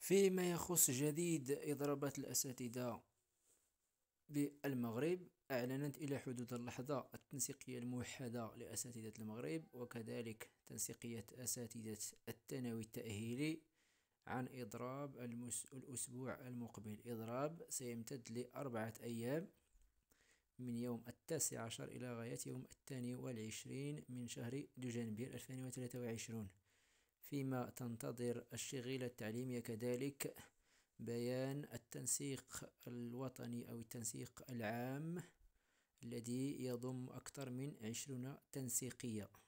فيما يخص جديد إضرابات الأساتذة بالمغرب، أعلنت إلى حدود اللحظة التنسيقية الموحدة لأساتذة المغرب وكذلك تنسيقية أساتذة الثانوي التأهيلي عن إضراب الأسبوع المقبل. إضراب سيمتد ل4 أيام من يوم 19 إلى غاية يوم 22 من شهر دجنبر 2023. فيما تنتظر الشغيلة التعليمية كذلك بيان التنسيق الوطني أو التنسيق العام الذي يضم أكثر من 20 تنسيقية.